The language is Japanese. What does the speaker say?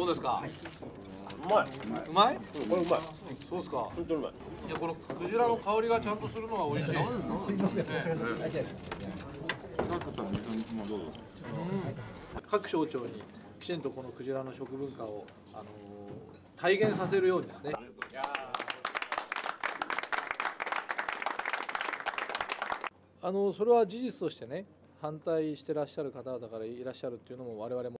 ですか。 うまい。 うまい？ これうまい。 そうですか。 本当にうまい。 いや、このクジラの香りがちゃんとするのが美味しい。各省庁にきちんとこのクジラの食文化を体現させるようにですね。それは事実としてね、反対してらっしゃる方々からいらっしゃるっていうのも我々も